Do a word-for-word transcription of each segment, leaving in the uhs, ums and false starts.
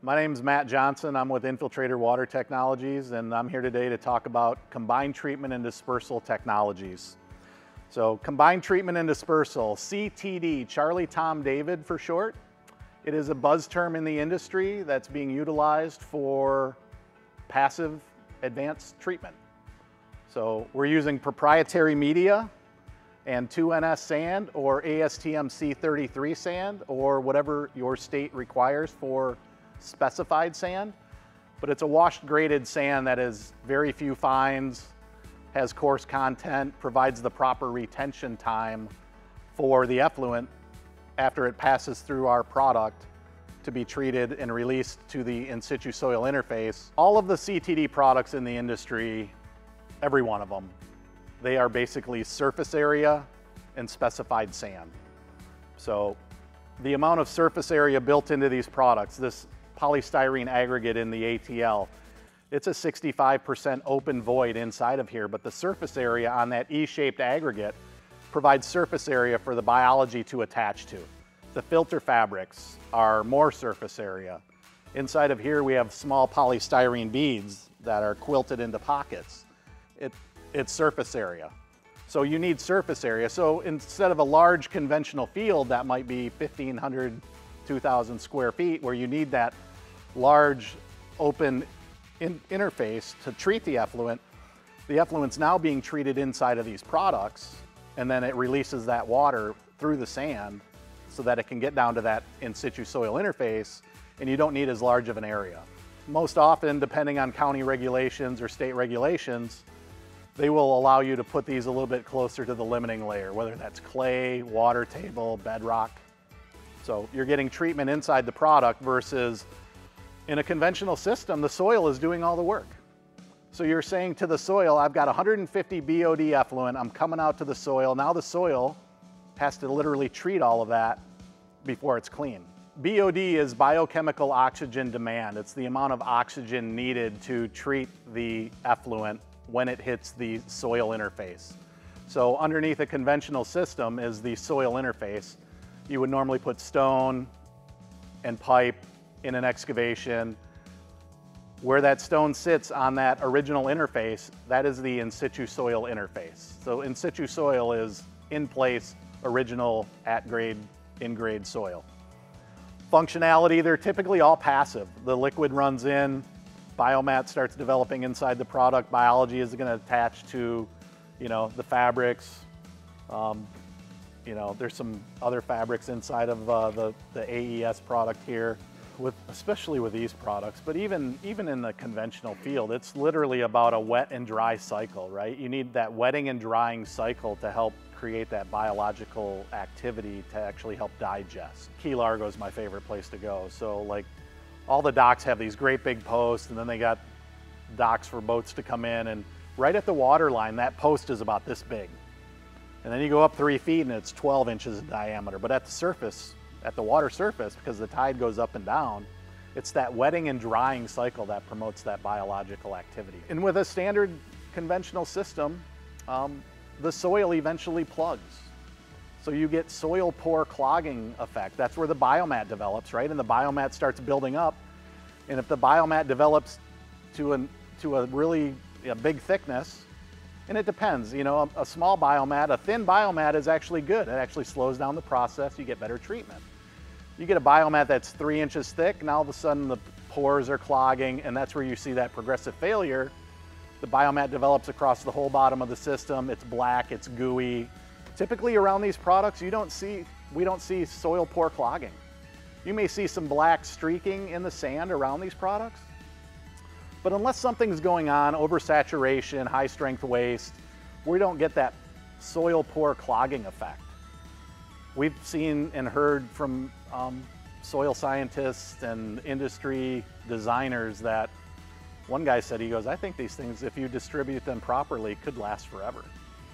My name is Matt Johnson. I'm with Infiltrator Water Technologies, and I'm here today to talk about combined treatment and dispersal technologies. So combined treatment and dispersal, C T D, Charlie Tom David for short. It is a buzz term in the industry that's being utilized for passive advanced treatment. So we're using proprietary media and two N S sand or A S T M C thirty-three sand or whatever your state requires for specified sand. But it's a washed graded sand that is very few fines, has coarse content, provides the proper retention time for the effluent after it passes through our product to be treated and released to the in situ soil interface. All of the C T D products in the industry, every one of them, they are basically surface area and specified sand. So the amount of surface area built into these products, this polystyrene aggregate in the A T L, it's a sixty-five percent open void inside of here, but the surface area on that E-shaped aggregate provides surface area for the biology to attach to. The filter fabrics are more surface area. Inside of here we have small polystyrene beads that are quilted into pockets. It, it's surface area. So you need surface area. So instead of a large conventional field that might be fifteen hundred, two thousand square feet where you need that large open in interface to treat the effluent, the effluent's now being treated inside of these products, and then it releases that water through the sand so that it can get down to that in situ soil interface, and you don't need as large of an area. Most often, depending on county regulations or state regulations, they will allow you to put these a little bit closer to the limiting layer, whether that's clay, water table, bedrock. So you're getting treatment inside the product versus in a conventional system, the soil is doing all the work. So you're saying to the soil, I've got one hundred fifty B O D effluent, I'm coming out to the soil. Now the soil has to literally treat all of that before it's clean. B O D is biochemical oxygen demand. It's the amount of oxygen needed to treat the effluent when it hits the soil interface. So underneath a conventional system is the soil interface. You would normally put stone and pipe in an excavation. Where that stone sits on that original interface, that is the in situ soil interface. So in situ soil is in place, original, at grade, in grade soil. Functionality, they're typically all passive. The liquid runs in, biomat starts developing inside the product, biology is going to attach to, you know, the fabrics. Um, you know, there's some other fabrics inside of uh, the, the A E S product here, with, especially with these products, but even, even in the conventional field, it's literally about a wet and dry cycle, right? You need that wetting and drying cycle to help create that biological activity to actually help digest. Key Largo is my favorite place to go. So like all the docks have these great big posts, and then they got docks for boats to come in, and right at the water line, that post is about this big. And then you go up three feet and it's twelve inches in diameter, but at the surface, at the water surface, because the tide goes up and down, it's that wetting and drying cycle that promotes that biological activity. And with a standard conventional system, um, the soil eventually plugs. So you get soil pore clogging effect. That's where the biomat develops, right? And the biomat starts building up. And if the biomat develops to, an, to a really a big thickness, and it depends, you know, a, a small biomat, a thin biomat is actually good. It actually slows down the process, you get better treatment. You get a biomat that's three inches thick, now all of a sudden the pores are clogging, and that's where you see that progressive failure. The biomat develops across the whole bottom of the system. It's black, it's gooey. Typically around these products, you don't see, we don't see soil pore clogging. You may see some black streaking in the sand around these products, but unless something's going on, oversaturation, high strength waste, we don't get that soil pore clogging effect. We've seen and heard from um, soil scientists and industry designers that one guy said, he goes, I think these things, if you distribute them properly, could last forever.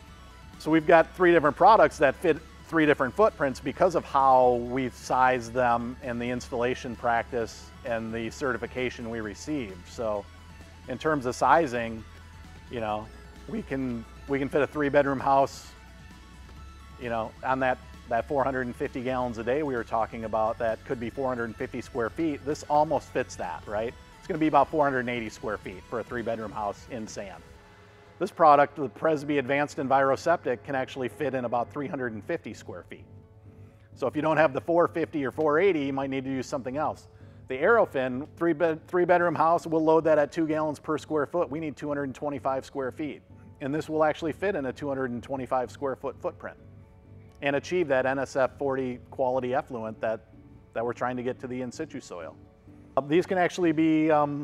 So we've got three different products that fit three different footprints because of how we've sized them and the installation practice and the certification we received. So in terms of sizing, you know, we can, we can fit a three bedroom house, you know, on that that four hundred fifty gallons a day we were talking about, that could be four hundred fifty square feet, this almost fits that, right? It's gonna be about four hundred eighty square feet for a three bedroom house in sand. This product, the Presby Advanced EnviroSeptic, can actually fit in about three hundred fifty square feet. So if you don't have the four fifty or four eighty, you might need to use something else. The Aerofin, three, bed, three bedroom house, we'll load that at two gallons per square foot. We need two hundred twenty-five square feet. And this will actually fit in a two hundred twenty-five square foot footprint and achieve that N S F forty quality effluent that, that we're trying to get to the in situ soil. Uh, these can actually be um,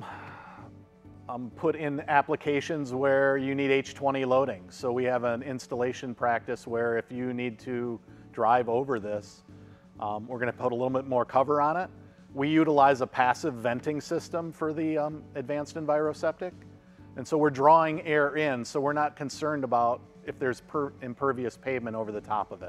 um, put in applications where you need H twenty loading. So we have an installation practice where if you need to drive over this, um, we're gonna put a little bit more cover on it. We utilize a passive venting system for the um, Advanced EnviroSeptic. And so we're drawing air in, so we're not concerned about if there's per impervious pavement over the top of it.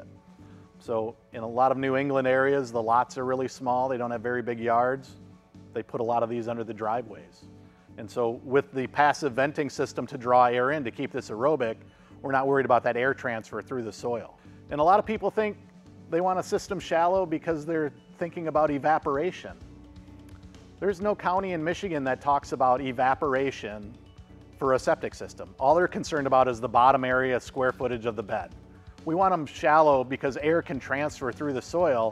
So in a lot of New England areas, the lots are really small, they don't have very big yards. They put a lot of these under the driveways. And so with the passive venting system to draw air in to keep this aerobic, we're not worried about that air transfer through the soil. And a lot of people think they want a system shallow because they're thinking about evaporation. There's no county in Michigan that talks about evaporation for a septic system. All they're concerned about is the bottom area square footage of the bed. We want them shallow because air can transfer through the soil,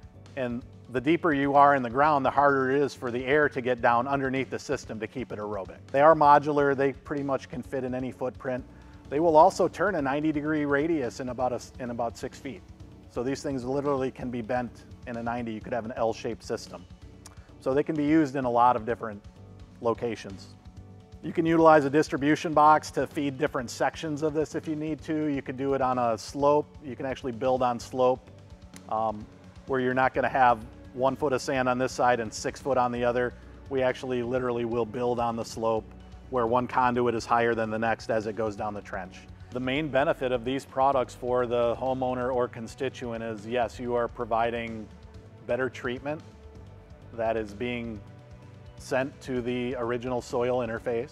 and the deeper you are in the ground, the harder it is for the air to get down underneath the system to keep it aerobic. They are modular, they pretty much can fit in any footprint. They will also turn a ninety degree radius in about, a, in about six feet. So these things literally can be bent in a ninety, you could have an L-shaped system. So they can be used in a lot of different locations. You can utilize a distribution box to feed different sections of this if you need to. You can do it on a slope. You can actually build on slope um, where you're not gonna have one foot of sand on this side and six foot on the other. We actually literally will build on the slope where one conduit is higher than the next as it goes down the trench. The main benefit of these products for the homeowner or constituent is, yes, you are providing better treatment that is being sent to the original soil interface.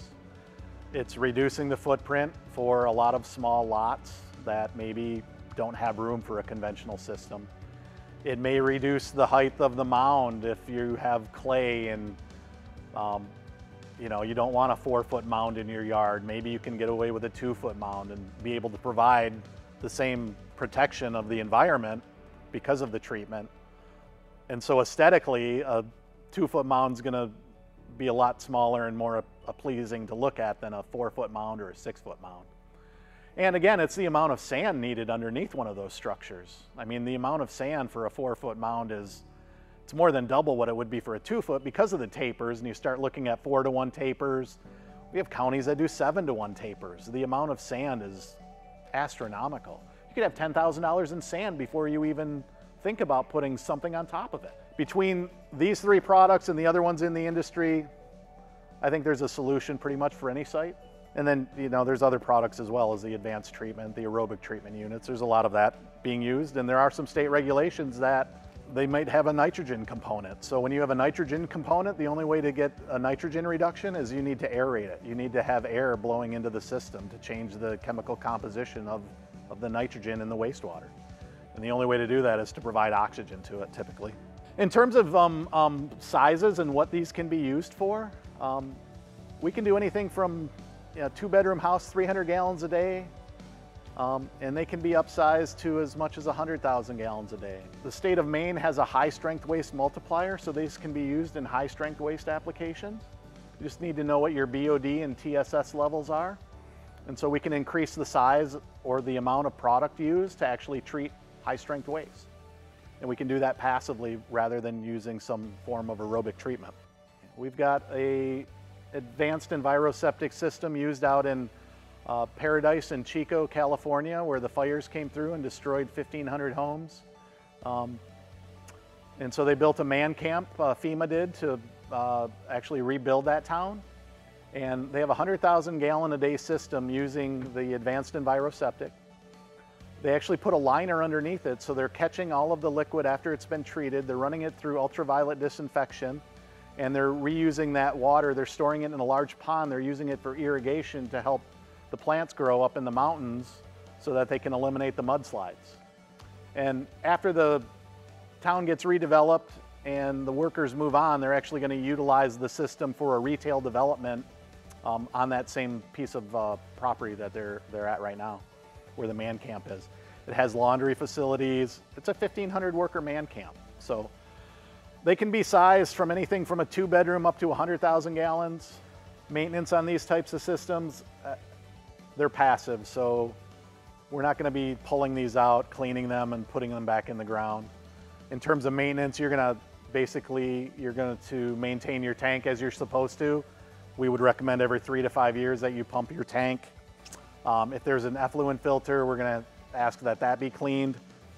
It's reducing the footprint for a lot of small lots that maybe don't have room for a conventional system. It may reduce the height of the mound if you have clay and um, you know, you don't want a four foot mound in your yard. Maybe you can get away with a two foot mound and be able to provide the same protection of the environment because of the treatment. And so aesthetically, a two foot mound is gonna be a lot smaller and more uh, pleasing to look at than a four foot mound or a six foot mound. And again, it's the amount of sand needed underneath one of those structures. I mean, the amount of sand for a four foot mound is, it's more than double what it would be for a two foot because of the tapers, and you start looking at four to one tapers. We have counties that do seven to one tapers. The amount of sand is astronomical. You could have ten thousand dollars in sand before you even think about putting something on top of it. Between these three products and the other ones in the industry, I think there's a solution pretty much for any site. And then, you know, there's other products as well as the advanced treatment, the aerobic treatment units. There's a lot of that being used, and there are some state regulations that they might have a nitrogen component. So when you have a nitrogen component, the only way to get a nitrogen reduction is you need to aerate it. You need to have air blowing into the system to change the chemical composition of, of the nitrogen in the wastewater. And the only way to do that is to provide oxygen to it, typically. In terms of um, um, sizes and what these can be used for, um, we can do anything from you know, two bedroom house, three hundred gallons a day, um, and they can be upsized to as much as one hundred thousand gallons a day. The state of Maine has a high strength waste multiplier, so these can be used in high strength waste applications. You just need to know what your B O D and T S S levels are. And so we can increase the size or the amount of product used to actually treat high strength waste. And we can do that passively rather than using some form of aerobic treatment. We've got a advanced EnviroSeptic system used out in uh, Paradise in Chico, California, where the fires came through and destroyed fifteen hundred homes. Um, and so they built a man camp, uh, FEMA did, to uh, actually rebuild that town. And they have a one hundred thousand gallon a day system using the advanced EnviroSeptic. They actually put a liner underneath it, so they're catching all of the liquid after it's been treated. They're running it through ultraviolet disinfection, and they're reusing that water. They're storing it in a large pond. They're using it for irrigation to help the plants grow up in the mountains so that they can eliminate the mudslides. And after the town gets redeveloped and the workers move on, they're actually going to utilize the system for a retail development um, on that same piece of uh, property that they're, they're at right now, where the man camp is. It has laundry facilities. It's a fifteen hundred worker man camp. So they can be sized from anything from a two bedroom up to one hundred thousand gallons. Maintenance on these types of systems, uh, they're passive, so we're not going to be pulling these out, cleaning them, and putting them back in the ground. In terms of maintenance, you're going to basically, you're going to maintain your tank as you're supposed to. We would recommend every three to five years that you pump your tank. Um, if there's an effluent filter, we're going to ask that that be cleaned.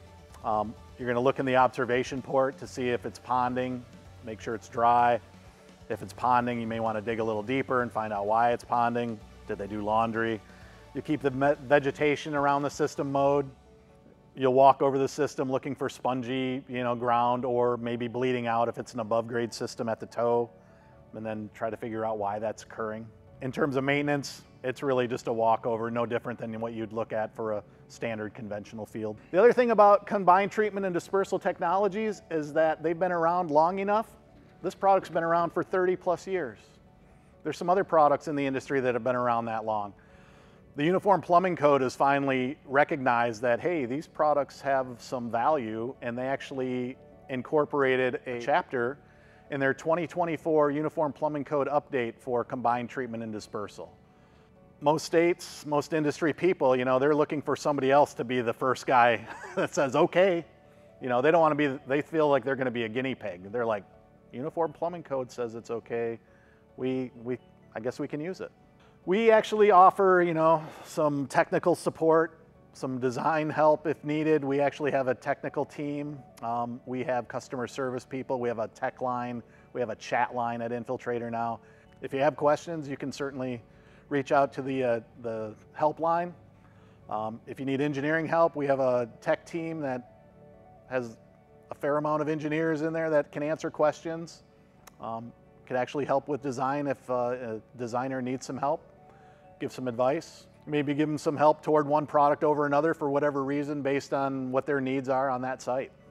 Um, you're going to look in the observation port to see if it's ponding, make sure it's dry. If it's ponding, you may want to dig a little deeper and find out why it's ponding. Did they do laundry? You keep the vegetation around the system mowed. You'll walk over the system looking for spongy, you know, ground, or maybe bleeding out if it's an above grade system at the toe, and then try to figure out why that's occurring. In terms of maintenance, it's really just a walkover, no different than what you'd look at for a standard conventional field. The other thing about combined treatment and dispersal technologies is that they've been around long enough. This product's been around for thirty plus years. There's some other products in the industry that have been around that long. The Uniform Plumbing Code has finally recognized that, hey, these products have some value, and they actually incorporated a chapter in their twenty twenty-four Uniform Plumbing Code update for combined treatment and dispersal. Most states, most industry people, you know, they're looking for somebody else to be the first guy that says, okay. You know, they don't want to be, they feel like they're going to be a guinea pig. They're like, Uniform Plumbing Code says it's okay. We, we, I guess we can use it. We actually offer, you know, some technical support, some design help if needed. We actually have a technical team. Um, we have customer service people. We have a tech line. We have a chat line at Infiltrator now. If you have questions, you can certainly reach out to the, uh, the helpline. Um, if you need engineering help, we have a tech team that has a fair amount of engineers in there that can answer questions. Um, can actually help with design if uh, a designer needs some help, give some advice. Maybe give them some help toward one product over another for whatever reason based on what their needs are on that site.